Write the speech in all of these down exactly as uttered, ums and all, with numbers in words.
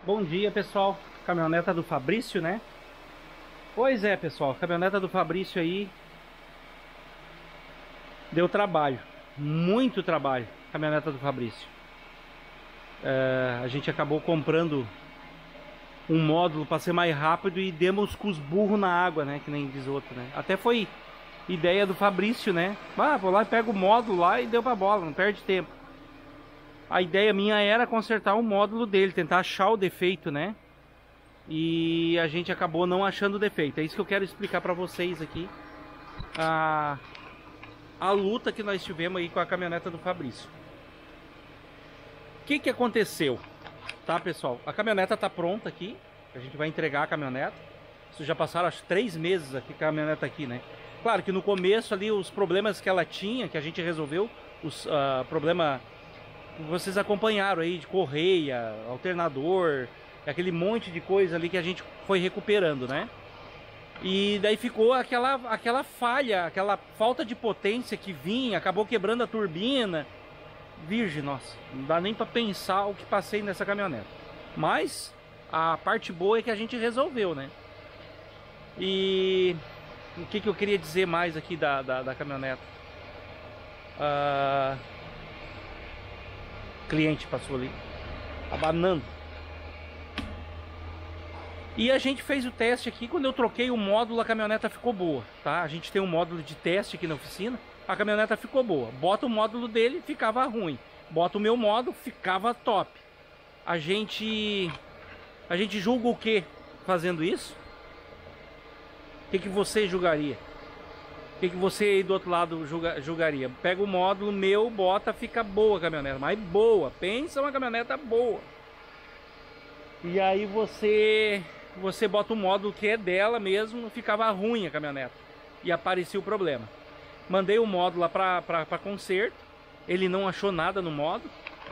Bom dia, pessoal. Caminhoneta do Fabrício, né? Pois é, pessoal. Caminhoneta do Fabrício aí deu trabalho. Muito trabalho. Caminhoneta do Fabrício. É, a gente acabou comprando um módulo para ser mais rápido e demos com os burros na água, né? Que nem diz outro, né? Até foi ideia do Fabrício, né? Ah, vou lá e pego o módulo lá e deu pra bola, não perde tempo. A ideia minha era consertar o módulo dele, tentar achar o defeito, né? E a gente acabou não achando o defeito. É isso que eu quero explicar pra vocês aqui. A, a luta que nós tivemos aí com a caminhoneta do Fabrício. O que que aconteceu? Tá, pessoal? A caminhoneta tá pronta aqui. A gente vai entregar a caminhoneta. Isso já passaram acho três meses aqui, a caminhoneta aqui, né? Claro que no começo ali os problemas que ela tinha, que a gente resolveu, os uh, problemas vocês acompanharam aí de correia, alternador, aquele monte de coisa ali que a gente foi recuperando, né? E daí ficou aquela, aquela falha, aquela falta de potência que vinha, acabou quebrando a turbina. Virgem, nossa, não dá nem para pensar o que passei nessa caminhonete. Mas a parte boa é que a gente resolveu, né? E o que, que eu queria dizer mais aqui da, da, da caminhoneta? Uh... Cliente passou ali, abanando. E a gente fez o teste aqui. Quando eu troquei o módulo, a caminhoneta ficou boa, tá? A gente tem um módulo de teste aqui na oficina. A caminhoneta ficou boa. Bota o módulo dele, ficava ruim. Bota o meu módulo, ficava top. A gente... A gente julga o que fazendo isso? O que, que você julgaria? O que, que você aí do outro lado julga, julgaria? Pega o módulo meu, bota, fica boa a caminhoneta. Mas boa, pensa uma caminhoneta boa. E aí você você bota o módulo que é dela mesmo, ficava ruim a caminhoneta. E aparecia o problema. Mandei o módulo lá pra, pra, pra conserto. Ele não achou nada no módulo.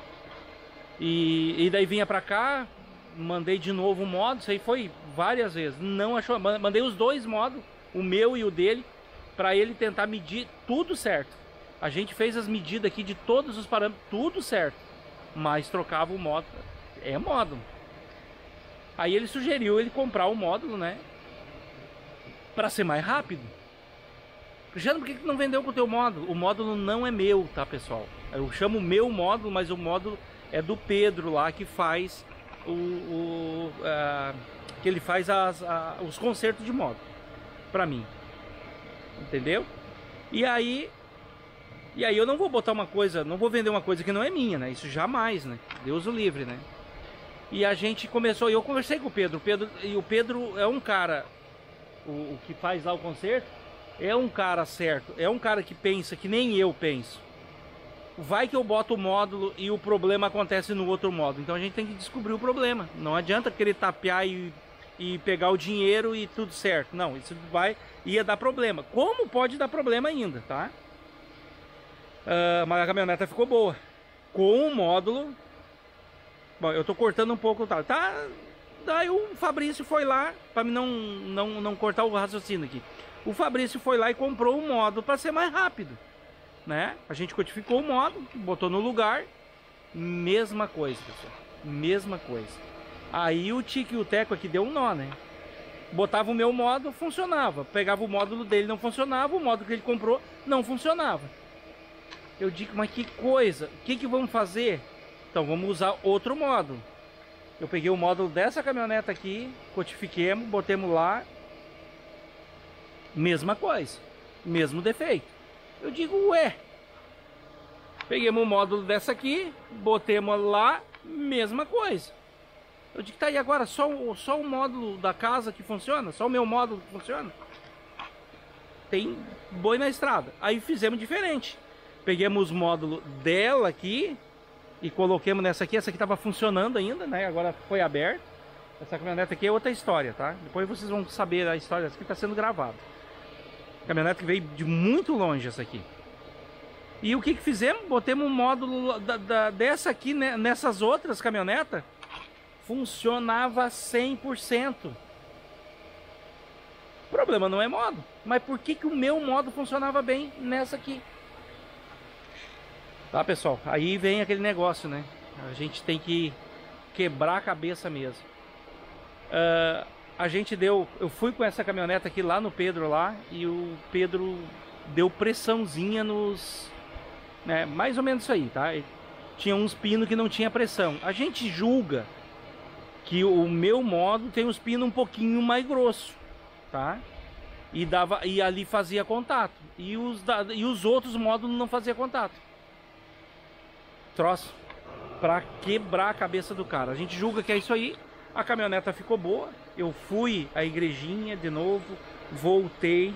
E, e daí vinha pra cá, mandei de novo o módulo. Isso aí foi várias vezes. Não achou. Mandei os dois módulos, o meu e o dele, para ele tentar medir tudo certo. A gente fez as medidas aqui de todos os parâmetros, tudo certo, mas trocava o módulo. É módulo. Aí ele sugeriu ele comprar o módulo, né, para ser mais rápido. Jano, por que que não vendeu com o teu módulo? O módulo não é meu, tá, pessoal? Eu chamo meu módulo, mas o módulo é do Pedro lá, que faz o, o uh, que ele faz as, a, os consertos de módulo para mim. Entendeu? E aí E aí eu não vou botar uma coisa, não vou vender uma coisa que não é minha, né? Isso jamais, né? Deus o livre, né? E a gente começou, e eu conversei com o Pedro, o Pedro e o Pedro é um cara, o, o que faz lá o concerto, é um cara certo, é um cara que pensa que nem eu penso. Vai que eu boto o módulo e o problema acontece no outro módulo. Então a gente tem que descobrir o problema. Não adianta querer tapear e e pegar o dinheiro e tudo certo. Não, isso vai ia dar problema. Como pode dar problema ainda, tá? Uh, mas a caminhoneta ficou boa. Com o módulo... Bom, eu tô cortando um pouco, tá? Tá. Daí o Fabrício foi lá, para não, não, não cortar o raciocínio aqui. O Fabrício foi lá e comprou um módulo para ser mais rápido, né? A gente codificou o módulo, botou no lugar. Mesma coisa, pessoal. Mesma coisa. Aí o Tique e o Teco aqui deu um nó, né? Botava o meu módulo, funcionava. Pegava o módulo dele, não funcionava. O módulo que ele comprou, não funcionava. Eu digo, mas que coisa. O que que vamos fazer? Então vamos usar outro módulo. Eu peguei o módulo dessa caminhoneta aqui, codifiquemos, botemos lá. Mesma coisa. Mesmo defeito. Eu digo, ué. Peguemos o módulo dessa aqui, botemos lá, mesma coisa. Eu digo, tá, e agora só, só o módulo da casa que funciona? Só o meu módulo que funciona? Tem boi na estrada. Aí fizemos diferente. Pegamos o módulo dela aqui e coloquemos nessa aqui. Essa aqui estava funcionando ainda, né? Agora foi aberta. Essa caminhonete aqui é outra história, tá? Depois vocês vão saber a história. Essa aqui está sendo gravada. Caminhonete que veio de muito longe essa aqui. E o que que fizemos? Botemos um módulo da, da, dessa aqui, né, nessas outras caminhonetas. Funcionava cem por cento. O problema não é modo. Mas por que que o meu modo funcionava bem nessa aqui? Tá, pessoal? Aí vem aquele negócio, né? A gente tem que quebrar a cabeça mesmo. Uh, a gente deu, eu fui com essa caminhonete aqui lá no Pedro lá, e o Pedro deu pressãozinha nos, né, mais ou menos isso aí, tá? Tinha uns pinos que não tinha pressão. A gente julga que o meu modo tem os pinos um pouquinho mais grosso, tá? E, dava, e ali fazia contato. E os, da, e os outros módulos não fazia contato. Troço pra quebrar a cabeça do cara. A gente julga que é isso aí. A caminhoneta ficou boa. Eu fui à igrejinha de novo. Voltei.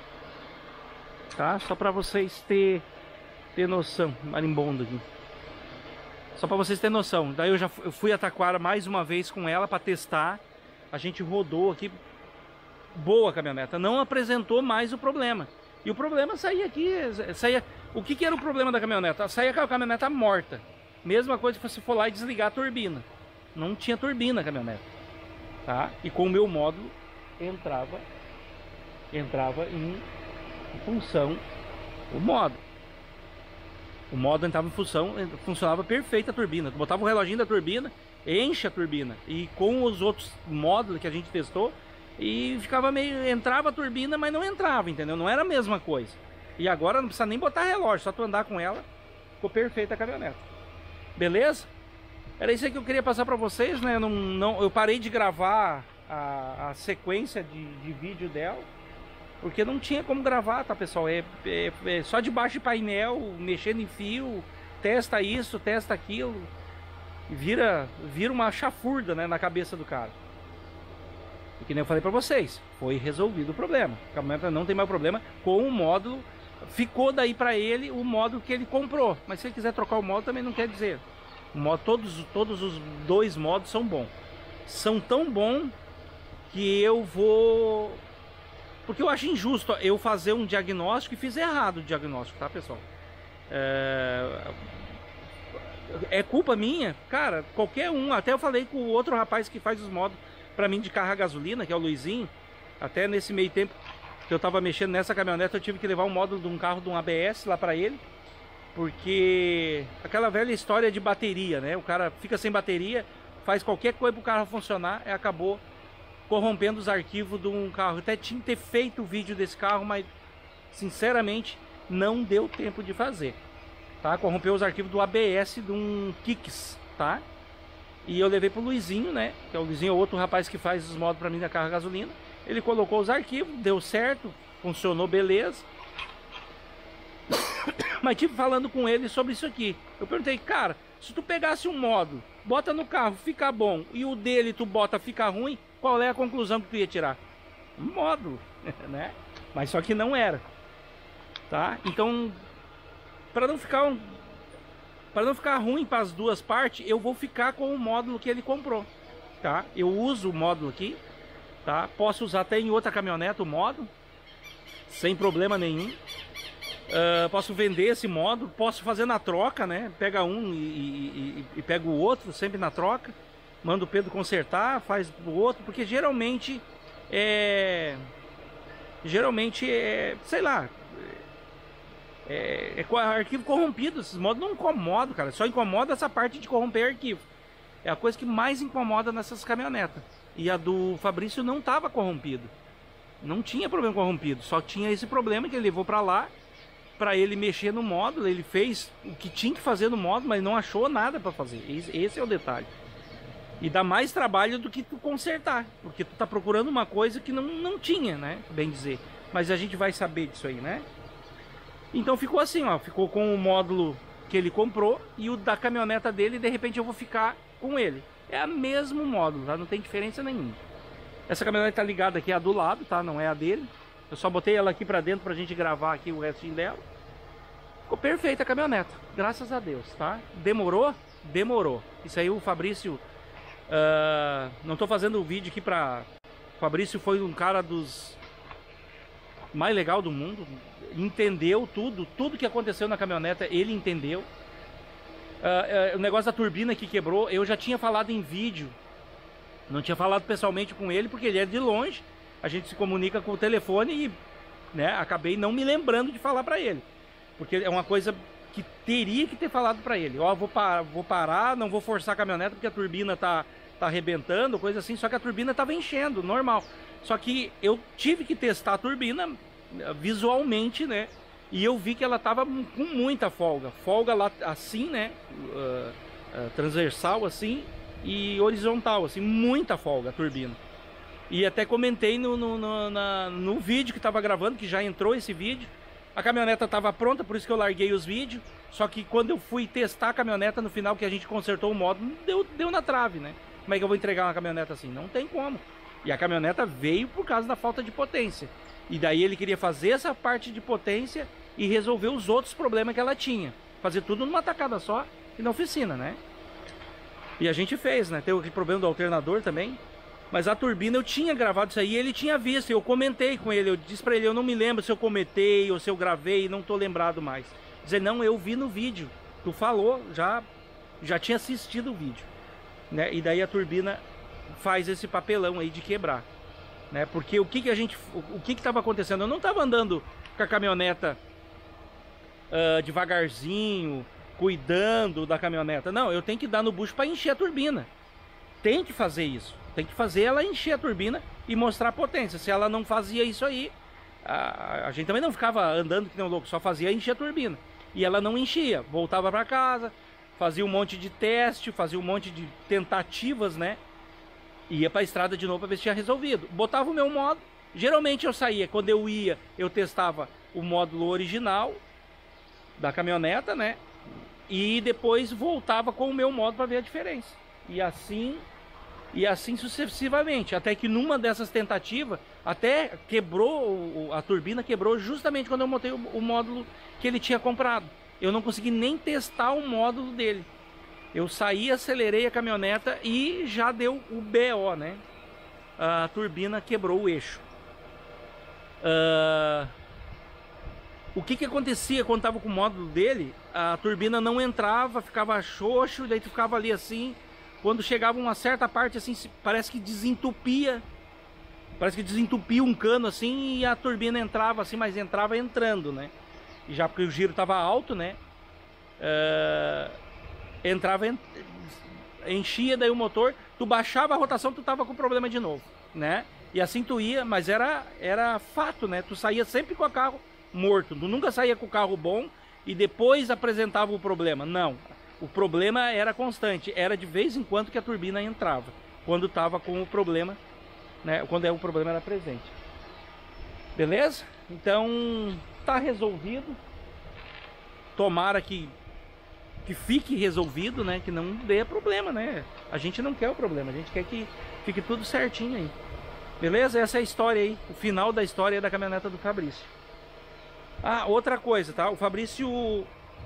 Tá? Só pra vocês ter, ter noção. Marimbondo aqui. Só pra vocês terem noção. Daí eu já eu fui a Taquara mais uma vez com ela pra testar. A gente rodou aqui. Boa a caminhoneta, não apresentou mais o problema. E o problema saía aqui, saía... O que que era o problema da caminhoneta? Saía com a caminhoneta morta. Mesma coisa que você for lá e desligar a turbina. Não tinha turbina a caminhoneta, tá? E com o meu módulo entrava entrava em função o módulo. O módulo entrava em função, funcionava perfeita a turbina. Tu botava o reloginho da turbina, enche a turbina. E com os outros módulos que a gente testou, e ficava meio... Entrava a turbina, mas não entrava, entendeu? Não era a mesma coisa. E agora não precisa nem botar relógio, só tu andar com ela, ficou perfeita a caminhoneta. Beleza? Era isso aí que eu queria passar pra vocês, né? Não, não, eu parei de gravar a, a sequência de, de vídeo dela, porque não tinha como gravar, tá, pessoal? É, é, é só debaixo de painel, mexendo em fio, testa isso, testa aquilo, e vira, vira uma chafurda, né, na cabeça do cara. E que nem eu falei pra vocês, foi resolvido o problema. A caminhoneta não tem mais problema com o módulo. Ficou daí pra ele o módulo que ele comprou. Mas se ele quiser trocar o módulo também não quer dizer. O módulo, todos, todos os dois módulos são bons. São tão bons que eu vou... Porque eu acho injusto eu fazer um diagnóstico e fiz errado o diagnóstico, tá, pessoal? É... é culpa minha? Cara, qualquer um. Até eu falei com o outro rapaz que faz os módulos pra mim de carro a gasolina, que é o Luizinho. Até nesse meio tempo que eu tava mexendo nessa caminhonete, eu tive que levar um módulo de um carro de um A B S lá pra ele, porque aquela velha história de bateria, né? O cara fica sem bateria, faz qualquer coisa pro carro funcionar e acabou corrompendo os arquivos de um carro. Até tinha que ter feito o vídeo desse carro, mas sinceramente não deu tempo de fazer, tá? Corrompeu os arquivos do A B S de um Kicks, tá? E eu levei pro Luizinho, né? Que é o Luizinho, outro rapaz que faz os modos pra mim da carro a gasolina. Ele colocou os arquivos, deu certo, funcionou beleza. Mas tive falando com ele sobre isso aqui. Eu perguntei, cara, se tu pegasse um módulo, bota no carro, fica bom, e o dele tu bota, fica ruim, qual é a conclusão que tu ia tirar? Um módulo, né? Mas só que não era, tá? Então, para não ficar um... Para não ficar ruim para as duas partes, eu vou ficar com o módulo que ele comprou, tá? Eu uso o módulo aqui, tá? Posso usar até em outra caminhonete o módulo, sem problema nenhum. Uh, posso vender esse módulo, posso fazer na troca, né? Pega um e, e, e, e pega o outro, sempre na troca. Manda o Pedro consertar, faz o outro, porque geralmente é... Geralmente é... Sei lá... É, é arquivo corrompido. Esses módulos não incomodam, cara. Só incomoda essa parte de corromper arquivo. É a coisa que mais incomoda nessas caminhonetas. E a do Fabrício não estava corrompido. Não tinha problema corrompido. Só tinha esse problema que ele levou pra lá, pra ele mexer no módulo. Ele fez o que tinha que fazer no módulo, mas não achou nada pra fazer. Esse é o detalhe. E dá mais trabalho do que tu consertar, porque tu tá procurando uma coisa que não, não tinha, né? Bem dizer. Mas a gente vai saber disso aí, né? Então ficou assim, ó, ficou com o módulo que ele comprou e o da caminhoneta dele, de repente eu vou ficar com ele. É o mesmo módulo, tá? Não tem diferença nenhuma. Essa caminhonete tá ligada aqui, a do lado, tá? Não é a dele. Eu só botei ela aqui pra dentro pra gente gravar aqui o restinho dela. Ficou perfeita a caminhoneta, graças a Deus, tá? Demorou? Demorou. Isso aí o Fabrício... Uh, não tô fazendo o vídeo aqui pra... O Fabrício foi um cara dos... mais legal do mundo. Entendeu tudo, tudo que aconteceu na caminhoneta, ele entendeu. Uh, uh, o negócio da turbina que quebrou, eu já tinha falado em vídeo. Não tinha falado pessoalmente com ele, porque ele é de longe. A gente se comunica com o telefone e, né, acabei não me lembrando de falar pra ele. Porque é uma coisa que teria que ter falado para ele, ó, vou parar, vou parar, não vou forçar a caminhoneta porque a turbina tá, tá arrebentando, coisa assim, só que a turbina tava enchendo, normal. Só que eu tive que testar a turbina visualmente, né? E eu vi que ela tava com muita folga, folga lá assim, né? Uh, uh, transversal assim e horizontal, assim, muita folga a turbina. E até comentei no, no, no, na, no vídeo que tava gravando, que já entrou esse vídeo. A caminhoneta estava pronta, por isso que eu larguei os vídeos. Só que quando eu fui testar a caminhoneta, no final que a gente consertou o módulo, deu, deu na trave, né? Como é que eu vou entregar uma caminhoneta assim? Não tem como. E a caminhoneta veio por causa da falta de potência. E daí ele queria fazer essa parte de potência e resolver os outros problemas que ela tinha. Fazer tudo numa tacada só e na oficina, né? E a gente fez, né? Tem o problema do alternador também. Mas a turbina eu tinha gravado isso aí, ele tinha visto, eu comentei com ele, eu disse pra ele, eu não me lembro se eu comentei ou se eu gravei, não tô lembrado mais. Dizer, não, eu vi no vídeo, tu falou, já, já tinha assistido o vídeo, né? E daí a turbina faz esse papelão aí de quebrar, né? Porque o que que a gente, o que que tava acontecendo? Eu não tava andando com a caminhoneta uh, devagarzinho, cuidando da caminhoneta, não, eu tenho que dar no bucho para encher a turbina, tem que fazer isso. Tem que fazer ela encher a turbina e mostrar a potência. Se ela não fazia isso aí, a, a gente também não ficava andando que nem um louco, só fazia encher a turbina. E ela não enchia, voltava para casa, fazia um monte de teste, fazia um monte de tentativas, né? Ia para a estrada de novo para ver se tinha resolvido. Botava o meu módulo, geralmente eu saía, quando eu ia, eu testava o módulo original da caminhoneta, né? E depois voltava com o meu módulo para ver a diferença. E assim... E assim sucessivamente, até que numa dessas tentativas, até quebrou, a turbina quebrou justamente quando eu montei o, o módulo que ele tinha comprado. Eu não consegui nem testar o módulo dele. Eu saí, acelerei a caminhoneta e já deu o B O, né? A turbina quebrou o eixo. Uh... O que que acontecia quando estava com o módulo dele? A turbina não entrava, ficava xoxo, daí tu ficava ali assim... Quando chegava uma certa parte assim, parece que desentupia. Parece que desentupia um cano assim e a turbina entrava assim, mas entrava entrando, né? E já porque o giro estava alto, né? Uh, entrava, enchia daí o motor, tu baixava a rotação, tu tava com problema de novo, né? E assim tu ia, mas era, era fato, né? Tu saía sempre com o carro morto, tu nunca saía com o carro bom e depois apresentava o problema, não. O problema era constante, era de vez em quando que a turbina entrava, quando estava com o problema, né? Quando é, o problema era presente. Beleza? Então, tá resolvido. Tomara que, que fique resolvido, né? Que não dê problema, né? A gente não quer o problema, a gente quer que fique tudo certinho aí. Beleza? Essa é a história aí, o final da história da caminhoneta do Fabrício. Ah, outra coisa, tá? O Fabrício...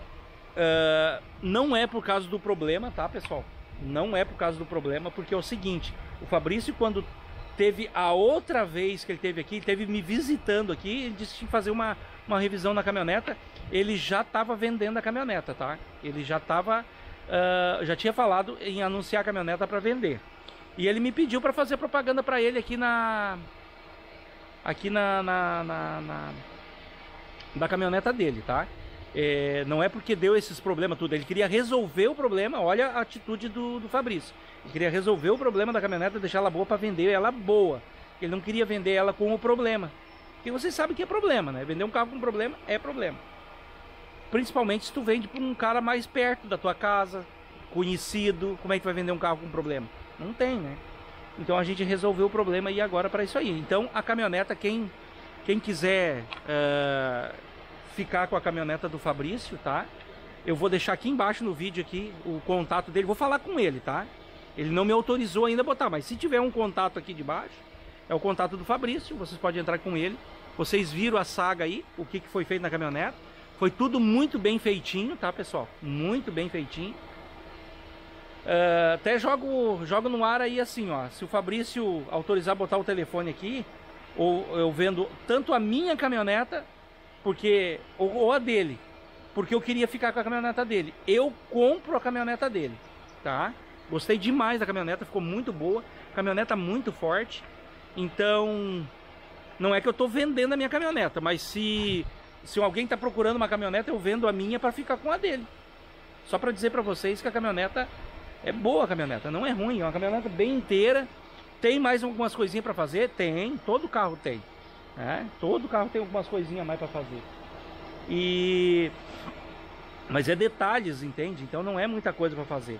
Uh, não é por causa do problema, tá, pessoal? Não é por causa do problema, porque é o seguinte, o Fabrício, quando teve a outra vez que ele teve aqui, teve me visitando aqui, ele disse que fazer uma, uma revisão na caminhoneta, ele já estava vendendo a caminhoneta, tá? Ele já estava, uh, já tinha falado em anunciar a caminhoneta para vender. E ele me pediu para fazer propaganda para ele aqui na, aqui na, na, na, na, na caminhoneta dele, tá? É, não é porque deu esses problemas tudo, ele queria resolver o problema. Olha a atitude do, do Fabrício. Ele queria resolver o problema da caminhoneta, deixar ela boa para vender ela boa. Ele não queria vender ela com o problema, porque vocês sabem que é problema, né? Vender um carro com problema é problema, principalmente se tu vende para um cara mais perto da tua casa, conhecido. Como é que tu vai vender um carro com problema? Não tem, né? Então a gente resolveu o problema e agora para isso aí. Então a caminhoneta, quem, quem quiser uh, ficar com a caminhoneta do Fabrício, tá? Eu vou deixar aqui embaixo no vídeo aqui o contato dele, vou falar com ele, tá? Ele não me autorizou ainda a botar, mas se tiver um contato aqui de baixo, é o contato do Fabrício, vocês podem entrar com ele. Vocês viram a saga aí, o que, que foi feito na caminhoneta. Foi tudo muito bem feitinho, tá, pessoal? Muito bem feitinho. Uh, até jogo, jogo no ar aí assim, ó. Se o Fabrício autorizar botar o telefone aqui, ou eu vendo tanto a minha caminhoneta, porque ou, ou a dele, porque eu queria ficar com a caminhoneta dele. Eu compro a caminhoneta dele, tá? Gostei demais da caminhoneta, ficou muito boa. Caminhoneta muito forte. Então, não é que eu tô vendendo a minha caminhoneta, mas se Se alguém tá procurando uma caminhoneta, eu vendo a minha para ficar com a dele. Só para dizer para vocês que a caminhoneta é boa, a caminhoneta, não é ruim, é uma caminhoneta bem inteira. Tem mais algumas coisinhas para fazer? Tem, todo carro tem, né? Todo carro tem algumas coisinhas a mais para fazer. E mas é detalhes, entende? Então não é muita coisa para fazer.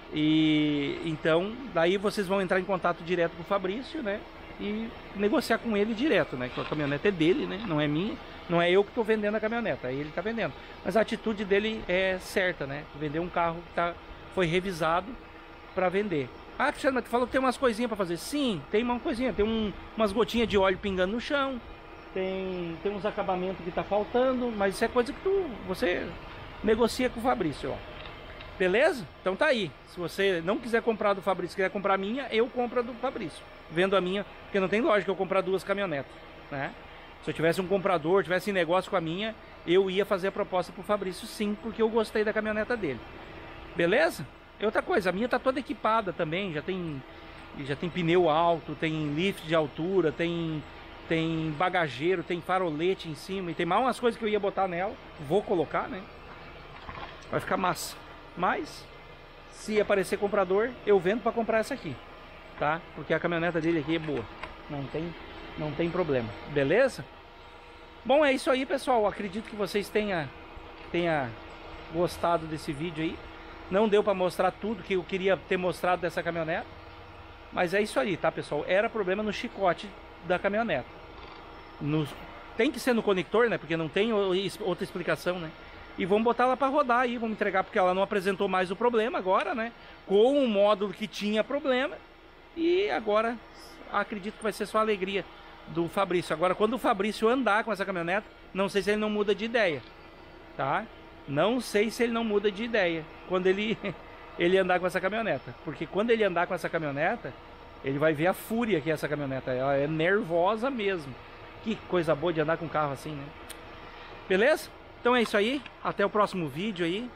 E então daí vocês vão entrar em contato direto com o Fabrício, né? E negociar com ele direto, né? Que a caminhoneta é dele, né? Não é minha, não é eu que estou vendendo a caminhoneta, é ele que está vendendo. Mas a atitude dele é certa, né? Vender um carro que tá, foi revisado para vender. Ah, Cristiano, mas tu falou que tem umas coisinhas para fazer. Sim, tem uma coisinha, tem um, umas gotinhas de óleo pingando no chão, tem, tem uns acabamentos que tá faltando, mas isso é coisa que tu, você negocia com o Fabrício, ó. Beleza? Então tá aí. Se você não quiser comprar do Fabrício, quiser comprar a minha, eu compro a do Fabrício. Vendo a minha, porque não tem lógica eu comprar duas caminhonetas, né? Se eu tivesse um comprador, tivesse negócio com a minha, eu ia fazer a proposta pro Fabrício sim, porque eu gostei da caminhoneta dele. Beleza? E outra coisa, a minha tá toda equipada também, já tem já tem pneu alto, tem lift de altura, tem tem bagageiro, tem farolete em cima e tem mais umas coisas que eu ia botar nela, vou colocar, né? Vai ficar massa. Mas se aparecer comprador, eu vendo para comprar essa aqui, tá? Porque a caminhoneta dele aqui é boa, não tem não tem problema. Beleza? Bom, é isso aí, pessoal. Acredito que vocês tenham tenha gostado desse vídeo aí. Não deu para mostrar tudo que eu queria ter mostrado dessa caminhoneta, mas é isso aí, tá, pessoal? Era problema no chicote da caminhoneta. Nos... Tem que ser no conector, né? Porque não tem outra explicação, né? E vamos botar ela para rodar aí, vamos entregar, porque ela não apresentou mais o problema agora, né? Com o módulo que tinha problema. E agora acredito que vai ser só a alegria do Fabrício. Agora, quando o Fabrício andar com essa caminhoneta, não sei se ele não muda de ideia, tá? Não sei se ele não muda de ideia quando ele, ele andar com essa caminhoneta. Porque quando ele andar com essa caminhoneta, ele vai ver a fúria que é essa caminhoneta. Ela é nervosa mesmo. Que coisa boa de andar com carro assim, né? Beleza? Então é isso aí. Até o próximo vídeo aí.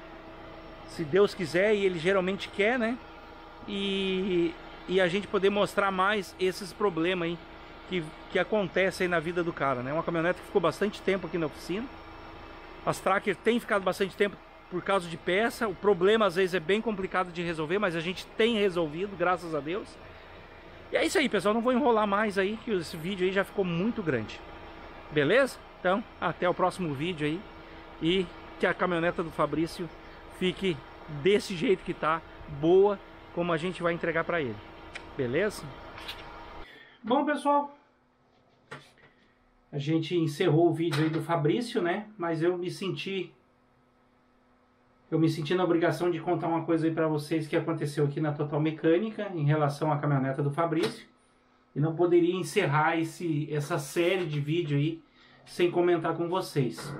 Se Deus quiser, e Ele geralmente quer, né? E, e a gente poder mostrar mais esses problemas aí que, que acontecem aí na vida do cara, né? Uma caminhonete que ficou bastante tempo aqui na oficina. As tracker tem ficado bastante tempo por causa de peça. O problema às vezes é bem complicado de resolver, mas a gente tem resolvido, graças a Deus. E é isso aí, pessoal. Não vou enrolar mais aí, que esse vídeo aí já ficou muito grande. Beleza? Então, até o próximo vídeo aí. E que a caminhoneta do Fabrício fique desse jeito que tá, boa, como a gente vai entregar para ele. Beleza? Bom, pessoal, a gente encerrou o vídeo aí do Fabrício, né? Mas eu me senti... Eu me senti na obrigação de contar uma coisa aí para vocês que aconteceu aqui na Total Mecânica em relação à caminhoneta do Fabrício. E não poderia encerrar esse, essa série de vídeo aí sem comentar com vocês.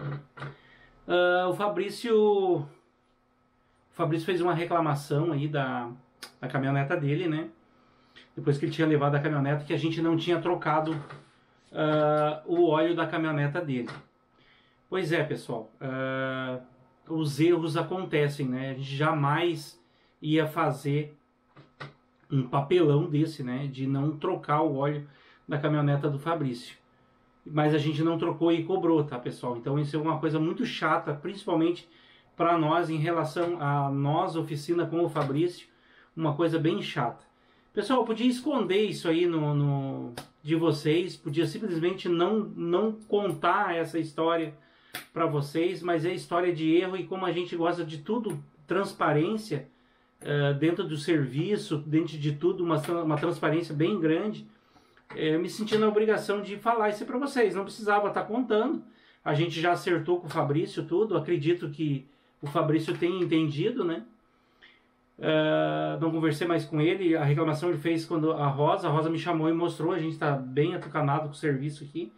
Uh, o Fabrício... O Fabrício fez uma reclamação aí da, da caminhoneta dele, né? Depois que ele tinha levado a caminhoneta, que a gente não tinha trocado uh, o óleo da caminhoneta dele. Pois é, pessoal. Uh, os erros acontecem, né? A gente jamais ia fazer um papelão desse, né? De não trocar o óleo da caminhoneta do Fabrício. Mas a gente não trocou e cobrou, tá, pessoal? Então isso é uma coisa muito chata, principalmente para nós em relação a nós, oficina com o Fabrício. Uma coisa bem chata. Pessoal, eu podia esconder isso aí no, no, de vocês, podia simplesmente não, não contar essa história para vocês, mas é história de erro e como a gente gosta de tudo, transparência uh, dentro do serviço, dentro de tudo, uma, uma transparência bem grande, eu me senti na obrigação de falar isso para vocês, não precisava estar contando, a gente já acertou com o Fabrício tudo, acredito que o Fabrício tenha entendido, né? Uh, não conversei mais com ele, a reclamação ele fez quando a Rosa, a Rosa me chamou e mostrou, a gente está bem atucanado com o serviço aqui,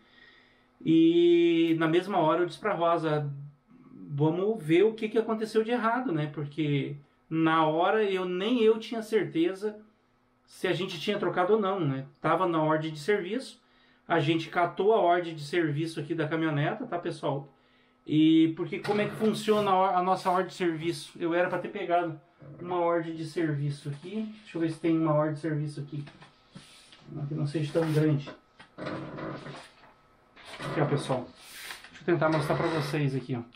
e na mesma hora eu disse para a Rosa, vamos ver o que, que aconteceu de errado, né? Porque na hora eu nem eu tinha certeza se a gente tinha trocado ou não, né? Tava na ordem de serviço, a gente catou a ordem de serviço aqui da caminhoneta, tá, pessoal? E porque como é que funciona a nossa ordem de serviço? Eu era para ter pegado uma ordem de serviço aqui. Deixa eu ver se tem uma ordem de serviço aqui. Que não seja tão grande. Aqui, ó, pessoal. Deixa eu tentar mostrar para vocês aqui, ó.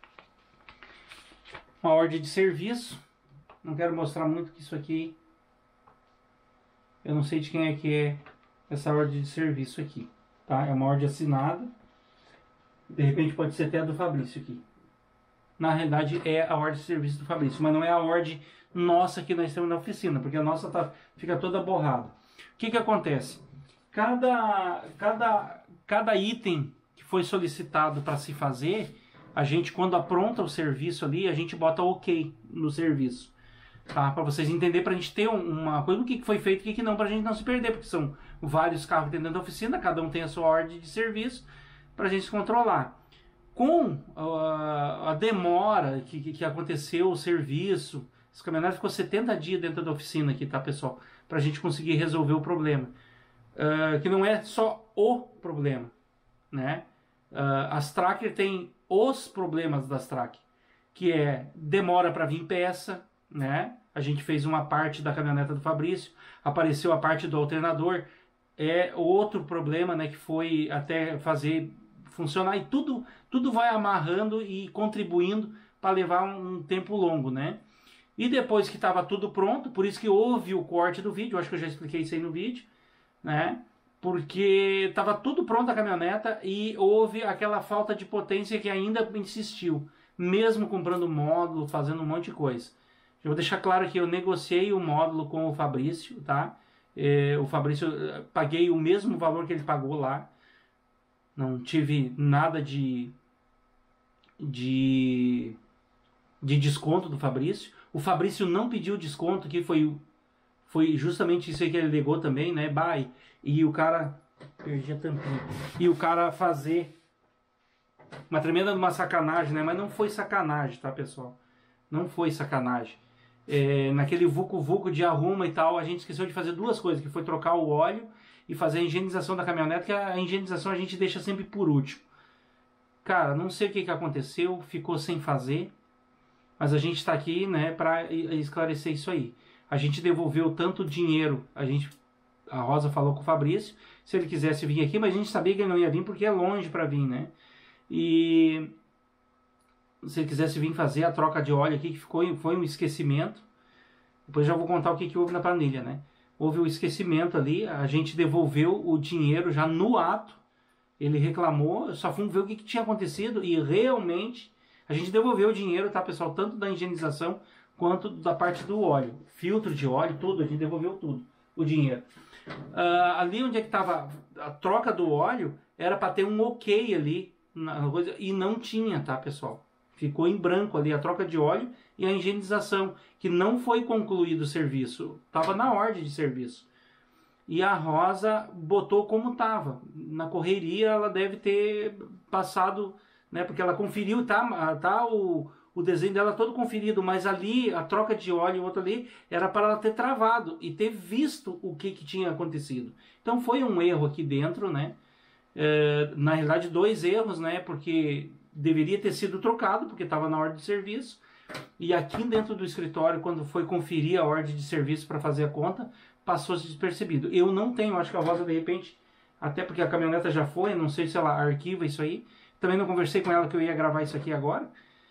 Uma ordem de serviço. Não quero mostrar muito que isso aqui... Eu não sei de quem é que é essa ordem de serviço aqui, tá? É uma ordem assinada. De repente pode ser até a do Fabrício aqui. Na realidade é a ordem de serviço do Fabrício, mas não é a ordem nossa que nós temos na oficina, porque a nossa tá, fica toda borrada. O que que acontece? Cada, cada, cada item que foi solicitado para se fazer, a gente, quando apronta o serviço ali, a gente bota OK no serviço. Tá? Para vocês entenderem, para a gente ter uma coisa do que foi feito e o que, que não, para a gente não se perder, porque são vários carros dentro da oficina, cada um tem a sua ordem de serviço, para a gente se controlar. Com uh, a demora que, que aconteceu o serviço, esse caminhonete ficou setenta dias dentro da oficina aqui, tá, pessoal? Para a gente conseguir resolver o problema. Uh, que não é só o problema, né? Uh, as tracker tem os problemas das tracker, que é demora para vir peça, né? A gente fez uma parte da caminhoneta do Fabrício, apareceu a parte do alternador, é outro problema, né? Que foi até fazer funcionar, e tudo, tudo vai amarrando e contribuindo para levar um tempo longo, né? E depois que estava tudo pronto, por isso que houve o corte do vídeo, eu acho que eu já expliquei isso aí no vídeo, né? Porque estava tudo pronto a caminhoneta e houve aquela falta de potência que ainda insistiu, mesmo comprando módulo, fazendo um monte de coisa. Eu vou deixar claro que eu negociei o módulo com o Fabrício, tá? É, o Fabrício, paguei o mesmo valor que ele pagou lá. Não tive nada de, de, de desconto do Fabrício. O Fabrício não pediu desconto, que foi, foi justamente isso aí que ele alegou também, né? Bah, e o cara... Perdi a tampinha. E o cara fazer uma tremenda uma sacanagem, né? Mas não foi sacanagem, tá, pessoal? Não foi sacanagem. É, naquele vucu-vucu de arruma e tal, a gente esqueceu de fazer duas coisas, que foi trocar o óleo e fazer a higienização da caminhonete, que a higienização a gente deixa sempre por último. Cara, não sei o que, que aconteceu, ficou sem fazer, mas a gente está aqui, né, para esclarecer isso aí. A gente devolveu tanto dinheiro, a gente, a Rosa falou com o Fabrício, se ele quisesse vir aqui, mas a gente sabia que ele não ia vir porque é longe para vir, né? E se ele quisesse vir fazer a troca de óleo aqui, que ficou, foi um esquecimento. Depois já vou contar o que, que houve na planilha, né? Houve o esquecimento ali, a gente devolveu o dinheiro já no ato. Ele reclamou, só fomos ver o que, que tinha acontecido e realmente a gente devolveu o dinheiro, tá, pessoal? Tanto da higienização quanto da parte do óleo. Filtro de óleo, tudo, a gente devolveu tudo, o dinheiro. Uh, ali onde é que estava a troca do óleo, era para ter um ok ali, na coisa, e não tinha, tá, pessoal? Ficou em branco ali a troca de óleo e a higienização, que não foi concluído o serviço. Estava na ordem de serviço. E a Rosa botou como estava. Na correria ela deve ter passado, né? Porque ela conferiu, tá, tá o, o desenho dela todo conferido, mas ali a troca de óleo e o outro ali era para ela ter travado e ter visto o que, que tinha acontecido. Então foi um erro aqui dentro, né? É, na realidade dois erros, né? Porque deveria ter sido trocado, porque estava na ordem de serviço. E aqui dentro do escritório, quando foi conferir a ordem de serviço para fazer a conta, passou-se despercebido. Eu não tenho, acho que a Rosa de repente, até porque a caminhoneta já foi, não sei se ela arquiva isso aí. Também não conversei com ela que eu ia gravar isso aqui agora.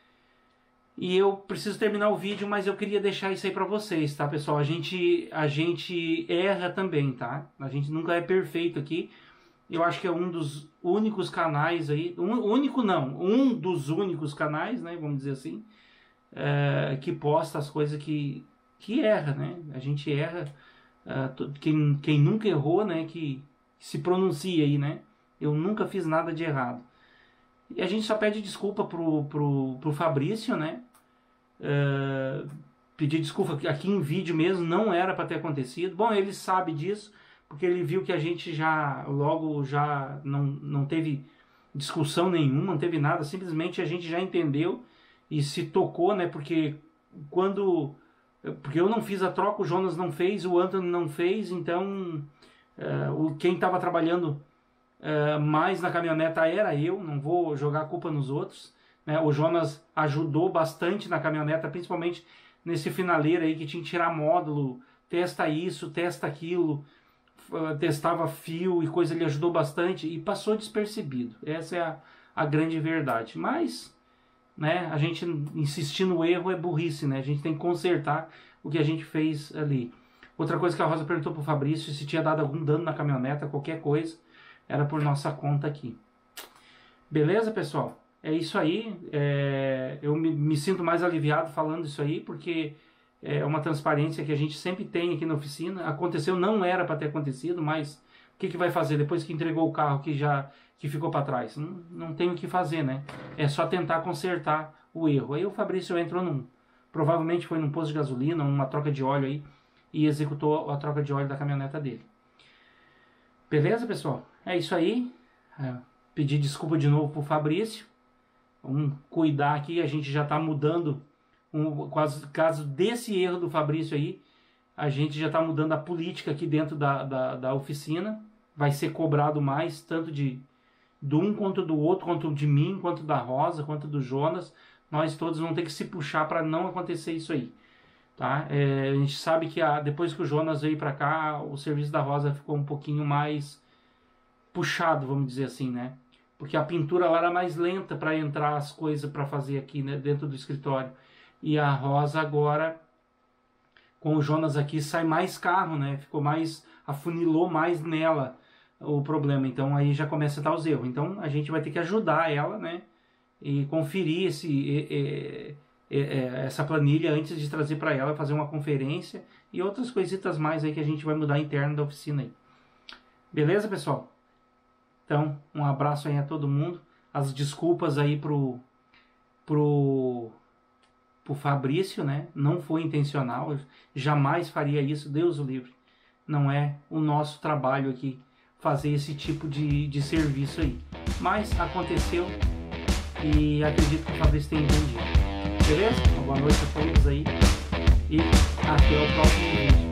E eu preciso terminar o vídeo, mas eu queria deixar isso aí para vocês, tá, pessoal? A gente, a gente erra também, tá? A gente nunca é perfeito aqui. Eu acho que é um dos únicos canais aí, um, único não, um dos únicos canais, né, vamos dizer assim, é, que posta as coisas que, que erra, né? A gente erra, é, quem, quem nunca errou, né, que se pronuncia aí, né? Eu nunca fiz nada de errado. E a gente só pede desculpa pro, pro, pro Fabrício, né? É, pedir desculpa aqui em vídeo mesmo, não era para ter acontecido. Bom, ele sabe disso, porque ele viu que a gente já, logo, já não, não teve discussão nenhuma, não teve nada, simplesmente a gente já entendeu e se tocou, né, porque quando, porque eu não fiz a troca, o Jonas não fez, o Anthony não fez, então, é, o, quem estava trabalhando é, mais na caminhoneta era eu, não vou jogar a culpa nos outros, né, o Jonas ajudou bastante na caminhoneta, principalmente nesse finaleiro aí que tinha que tirar módulo, testa isso, testa aquilo, testava fio e coisa, ele ajudou bastante e passou despercebido. Essa é a, a grande verdade. Mas, né, a gente insistir no erro é burrice, né? A gente tem que consertar o que a gente fez ali. Outra coisa que a Rosa perguntou pro Fabrício, se tinha dado algum dano na caminhoneta, qualquer coisa, era por nossa conta aqui. Beleza, pessoal? É isso aí. É... Eu me, me sinto mais aliviado falando isso aí, porque é uma transparência que a gente sempre tem aqui na oficina. Aconteceu, não era para ter acontecido, mas o que, que vai fazer depois que entregou o carro que já que ficou para trás? Não, não tem o que fazer, né? É só tentar consertar o erro. Aí o Fabrício entrou num... Provavelmente foi num posto de gasolina, numa troca de óleo aí, e executou a troca de óleo da caminhoneta dele. Beleza, pessoal? É isso aí. É, pedir desculpa de novo pro Fabrício. Vamos cuidar aqui, a gente já está mudando, um, caso, caso desse erro do Fabrício aí, a gente já está mudando a política aqui dentro da, da, da oficina. Vai ser cobrado mais, tanto de do um quanto do outro, quanto de mim, quanto da Rosa, quanto do Jonas. Nós todos vamos ter que se puxar para não acontecer isso aí. Tá? É, a gente sabe que a, depois que o Jonas veio para cá, o serviço da Rosa ficou um pouquinho mais puxado, vamos dizer assim, né? Porque a pintura lá era mais lenta para entrar as coisas para fazer aqui, né, dentro do escritório. E a Rosa agora, com o Jonas aqui, sai mais carro, né? Ficou mais, afunilou mais nela o problema. Então aí já começa a dar os erros. Então a gente vai ter que ajudar ela, né? E conferir esse, e, e, e, essa planilha antes de trazer para ela, fazer uma conferência e outras coisitas mais aí que a gente vai mudar interno da oficina aí. Beleza, pessoal? Então, um abraço aí a todo mundo. As desculpas aí pro, pro, pro Fabrício, né? Não foi intencional. Eu jamais faria isso, Deus o livre. Não é o nosso trabalho aqui fazer esse tipo de, de serviço aí. Mas aconteceu e acredito que o Fabrício tenha entendido. Beleza? Uma boa noite a todos aí e até o próximo vídeo.